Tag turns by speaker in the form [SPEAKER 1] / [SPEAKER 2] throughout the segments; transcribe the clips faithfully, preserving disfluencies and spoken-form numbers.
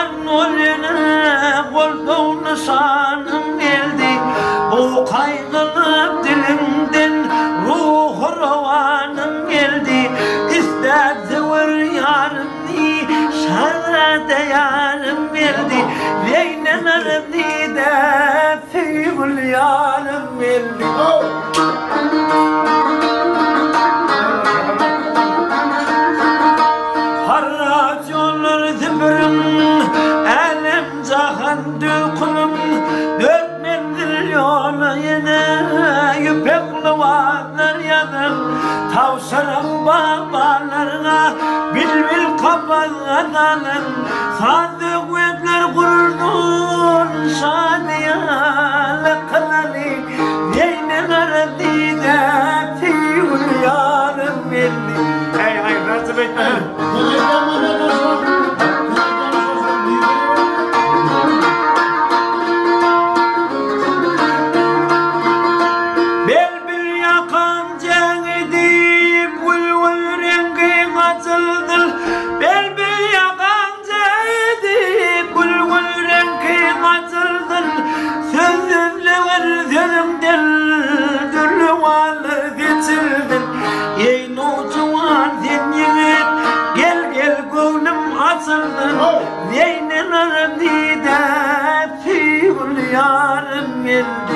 [SPEAKER 1] Kurban olayına kolduğunu sanım geldi. Bu kaygılı dilimden ruhu rovanım geldi. İster zıvır yarım ni sana da yarım geldi. Leyleler ni de figül yarım geldi. Harrat yollar zıbırım, elem cahan dökülüm. Dört mendil yola yine yüpekli varlar yadım. Tavşarım babalarına bilbil kapalanın. Sadık vetler kururdun şadiyalı kınalı. Neyneler dide fiyul yarım belli. Hey hey nasıl bekle? Belbil yakan cenidi bulvul rengi katıldır. Belbil yakan cenidi bulvul rengi katıldır. Sözlüğün sözümden dürlüvalı getirdin. Ey nocuvan sen yiğit gel gel gönlüm açıldın. Neyneler dide fiyul yarım geldi.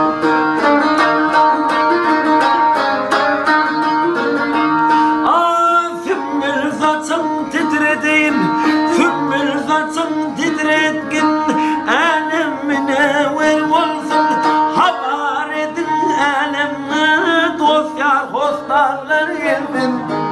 [SPEAKER 1] Ah sümbül saçım titredin, sümbül saçım titretkin. Elemine ver olsun haber edin eleme. Dost yar hostarlar geldim.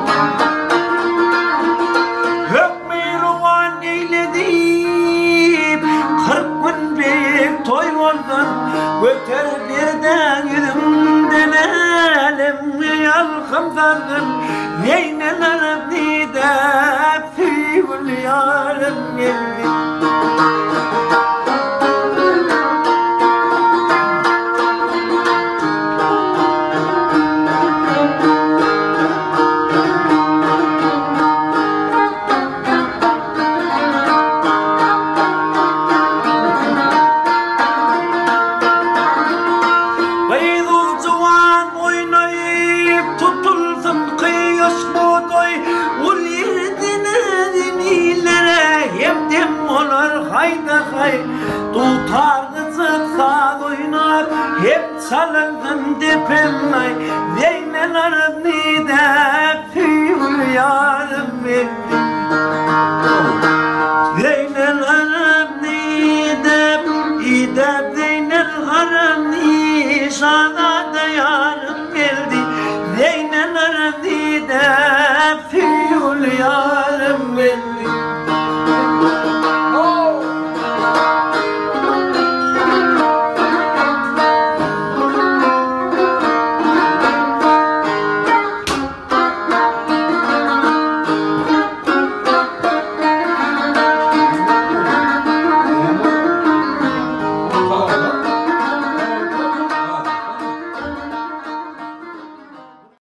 [SPEAKER 1] Hökmeyruvan eyledim, kırk gün büyük toy oldun. Götür birden yüzümden elimi yalkım sardın. Neyneler dide fiyul yarım geldi. Hayda hay, tutardı sıksa oynar, hep çalındım depemay. Zeyneler nide fiyul yarım geldi. Zeyneler nide idep zeynel haram ni sana da yarım geldi. Zeyneler nide fiyul yarım geldi.